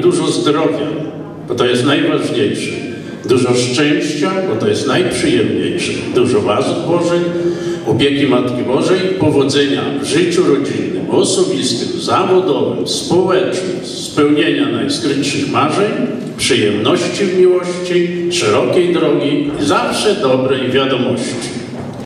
Dużo zdrowia, bo to jest najważniejsze. Dużo szczęścia, bo to jest najprzyjemniejsze. Dużo łask Bożych, opieki Matki Bożej, powodzenia w życiu rodzinnym, osobistym, zawodowym, społecznym, spełnienia najskrytszych marzeń, przyjemności w miłości, szerokiej drogi i zawsze dobrej wiadomości.